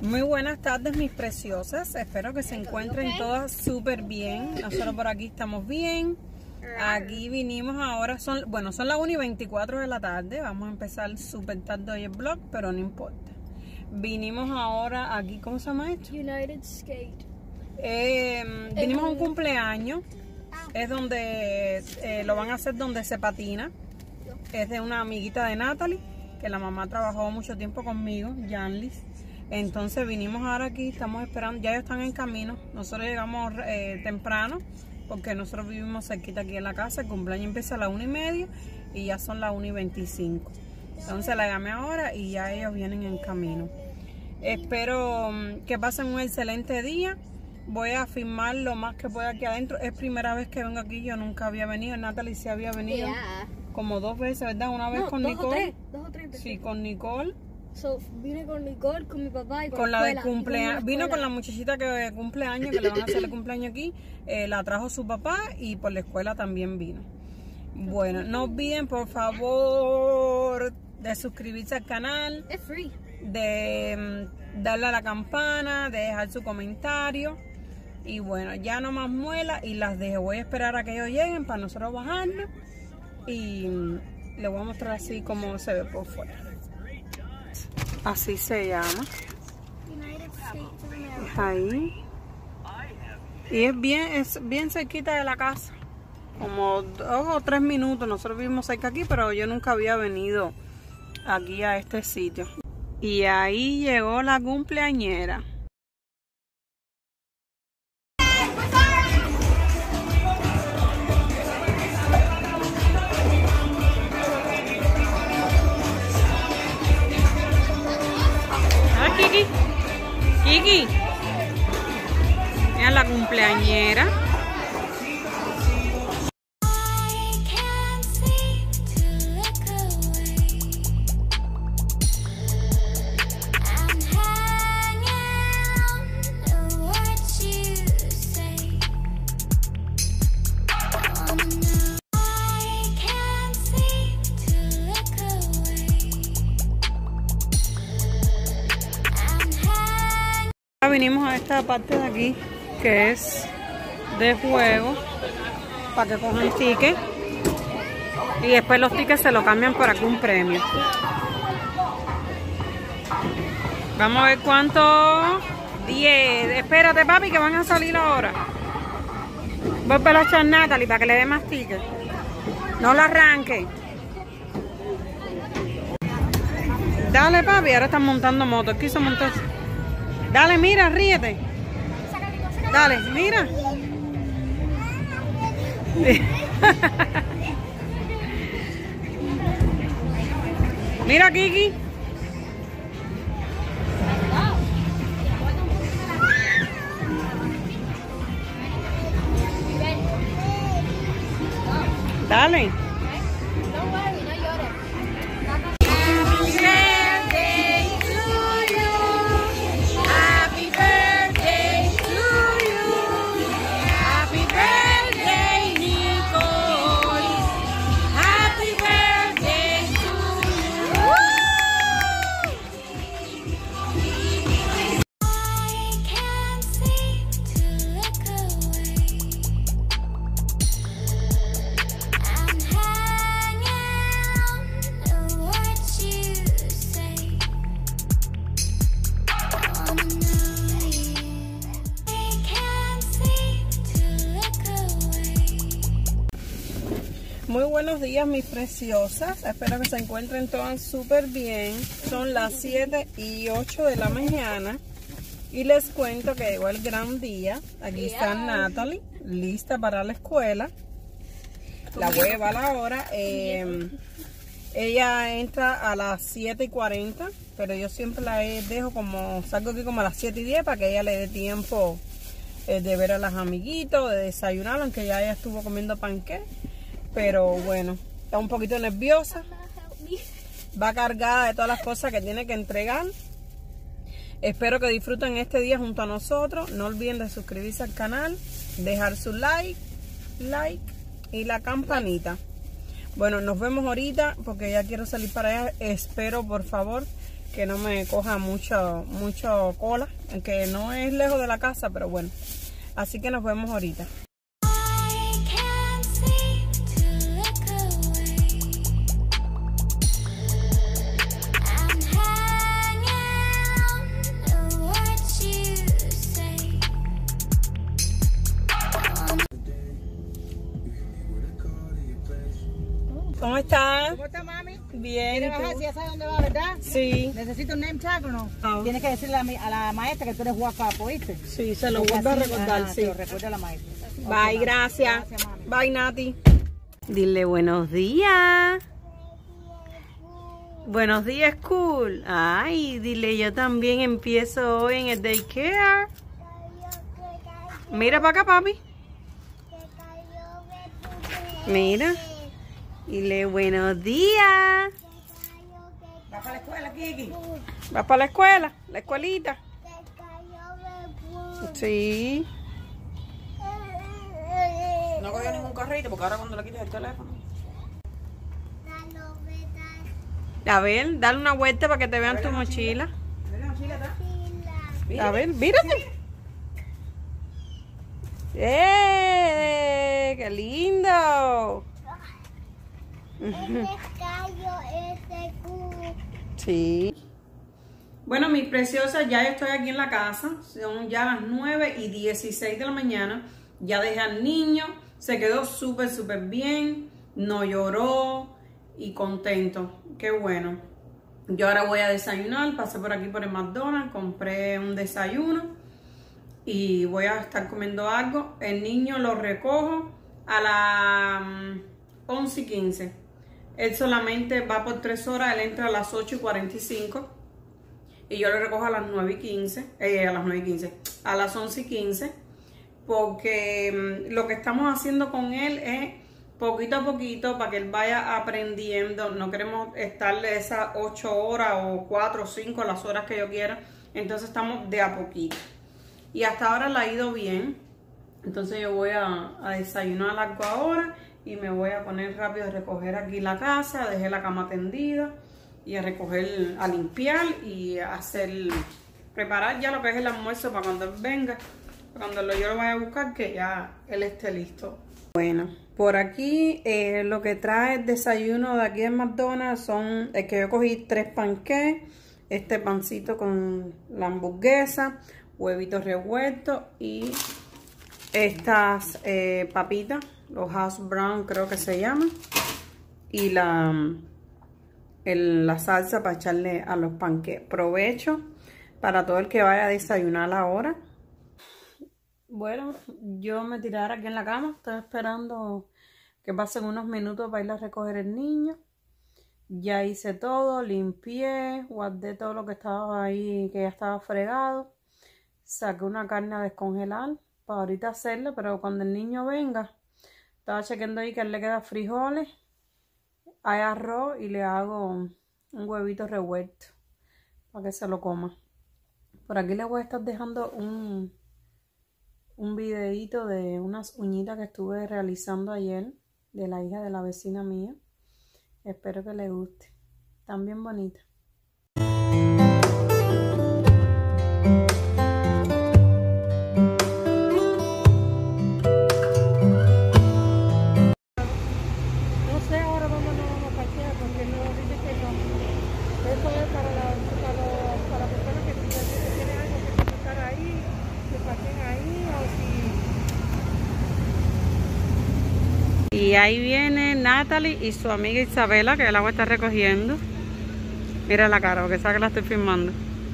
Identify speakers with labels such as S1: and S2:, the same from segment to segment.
S1: Muy buenas tardes, mis preciosas. Espero que se encuentren todas súper bien. Nosotros por aquí estamos bien. Aquí vinimos ahora, son las 1:24 de la tarde. Vamos a empezar súper tarde hoy el vlog, pero no importa. Vinimos ahora aquí, ¿cómo se llama esto?
S2: United Skate.
S1: Vinimos a un cumpleaños. Es donde lo van a hacer donde se patina. Es de una amiguita de Natalie, que la mamá trabajó mucho tiempo conmigo, Janlis. Entonces vinimos ahora aquí, estamos esperando, ya ellos están en camino. Nosotros llegamos temprano, porque nosotros vivimos cerquita aquí en la casa. El cumpleaños empieza a las 1:30 y ya son las 1:25. Entonces la llamé ahora y ya ellos vienen en camino. Espero que pasen un excelente día. Voy a filmar lo más que pueda aquí adentro. Es primera vez que vengo aquí, yo nunca había venido. Natalie sí había venido como 2 veces, ¿verdad? Una vez con Nicole.
S2: Dos o tres veces.
S1: Sí, con Nicole.
S2: Vine con Nicole, con mi papá y
S1: con la de cumpleaños. Vino con la muchachita que cumple años, que le van a hacer el cumpleaños aquí. La trajo su papá y por la escuela también vino. Bueno, no olviden por favor de suscribirse al canal.
S2: Es free.
S1: De darle a la campana, de dejar su comentario. Y bueno, ya no más muela y las dejo. Voy a esperar a que ellos lleguen para nosotros bajarnos. Y les voy a mostrar así como se ve por fuera. Así se llama. Es ahí. Y es bien cerquita de la casa. Como 2 o 3 minutos. Nosotros vivimos cerca aquí, pero yo nunca había venido aquí a este sitio. Y ahí llegó la cumpleañera. Kiki, mira la cumpleañera. Vinimos a esta parte de aquí que es de juego para que cojan tickets y después los tickets se lo cambian por algún premio. Vamos a ver cuánto. 10. Espérate, papi, que van a salir ahora. Voy a echar a Natalie para que le dé más tickets. No la arranque. Dale, papi, ahora están montando motos. Quiso montar. Dale, mira, ríete. Dale, mira. Mira, Kiki. Dale. Muy buenos días, mis preciosas. Espero que se encuentren todas súper bien. Son las 7:08 de la mañana. Y les cuento que llegó el gran día. Aquí está Natalie, lista para la escuela. La voy a llevar ahora. Ella entra a las 7:40. Pero yo siempre la dejo salgo aquí como a las 7:10 para que ella le dé tiempo de ver a las amiguitos, de desayunar, aunque ya ella estuvo comiendo panqué. Pero bueno, está un poquito nerviosa. Va cargada de todas las cosas que tiene que entregar. Espero que disfruten este día junto a nosotros. No olviden de suscribirse al canal, dejar su like y la campanita. Bueno, nos vemos ahorita porque ya quiero salir para allá. Espero, por favor, que no me coja mucho cola, aunque no es lejos de la casa, pero bueno. Así que nos vemos ahorita. ¿Cómo estás?
S3: ¿Cómo está, mami?
S1: Bien.
S3: ¿Quieres bajar? Si ya sabes dónde va, ¿verdad?
S1: Sí.
S3: ¿Necesita un name tag o no?
S1: No.
S3: Tienes que decirle a la maestra que tú eres guapo, ¿oíste?
S1: Sí, se lo vuelvo a recordar, sí.
S3: Se lo recuerda a la maestra.
S1: Bye,
S3: Ok,
S1: gracias.
S3: Gracias, mami.
S1: Bye, Nati. Dile buenos días. Buenos días, cool. Ay, dile, yo también empiezo hoy en el daycare. Mira para acá, papi. Mira. Dile buenos días.
S3: ¿Vas para la escuela, Kiki?
S1: ¿Vas para la escuela? ¿La escuelita? Sí.
S3: No cogió ningún carrito porque ahora cuando le quites el teléfono.
S1: A ver, dale una vuelta para que te vean tu mochila.
S3: ¿Ves la mochila atrás?
S1: A ver, mírate. ¡Qué lindo! Sí. Bueno, mis preciosas, ya estoy aquí en la casa. Son ya las 9:16 de la mañana. Ya dejé al niño. Se quedó súper bien. No lloró. Y contento. Qué bueno. Yo ahora voy a desayunar. Pasé por aquí por el McDonald's. Compré un desayuno. Y voy a estar comiendo algo. El niño lo recojo a las 11:15. Él solamente va por 3 horas. Él entra a las 8:45. Y yo lo recojo a las 9:15. A las 11:15. Porque lo que estamos haciendo con él es poquito a poquito para que él vaya aprendiendo. No queremos estarle esas 8 horas o 4 o 5 las horas que yo quiera. Entonces estamos de a poquito. Y hasta ahora le ha ido bien. Entonces yo voy a desayunar algo ahora. Y me voy a poner rápido a recoger aquí la casa. Dejé la cama tendida. Y a recoger, a limpiar y a preparar ya lo que es el almuerzo para cuando él venga. Cuando yo lo vaya a buscar, que ya él esté listo. Bueno, por aquí lo que trae el desayuno de aquí en McDonald's son, es que yo cogí 3 panqueques, este pancito con la hamburguesa, huevitos revueltos y estas papitas, los hash brown creo que se llaman, y la salsa para echarle a los panqueques. Provecho para todo el que vaya a desayunar ahora. Bueno, yo me tiraré aquí en la cama. Estoy esperando que pasen unos minutos para ir a recoger el niño. Ya hice todo, limpié, guardé todo lo que estaba ahí, que ya estaba fregado. Saqué una carne a descongelar para ahorita hacerla, pero cuando el niño venga, estaba chequeando ahí que a él le queda frijoles, hay arroz y le hago un huevito revuelto para que se lo coma. Por aquí les voy a estar dejando un videito de unas uñitas que estuve realizando ayer de la hija de la vecina mía. Espero que les guste. Están bien bonitas. No sé ahora dónde nos vamos a parquear porque no dice que no. Eso es para personas que tienen algo que comprar ahí, que parqueen ahí o si... Y ahí viene Natalie y su amiga Isabela, que el agua está recogiendo. Mira la cara, porque sabe que la estoy filmando.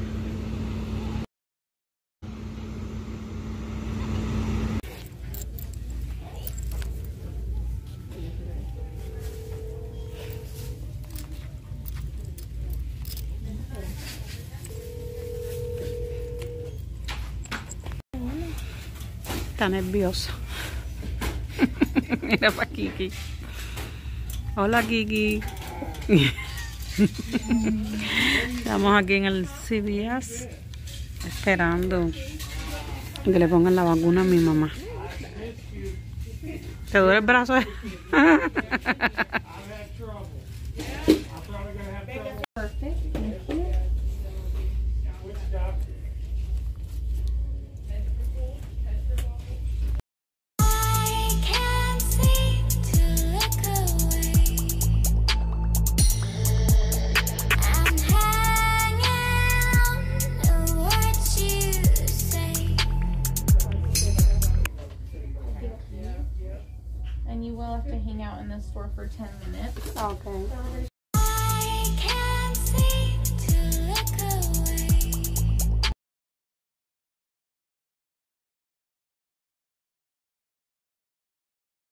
S1: Está nerviosa. Mira para Kiki. Hola, Kiki. Estamos aquí en el CVS esperando que le pongan la vacuna a mi mamá. ¿Te duele el brazo?
S4: for 10 minutes.
S1: Okay.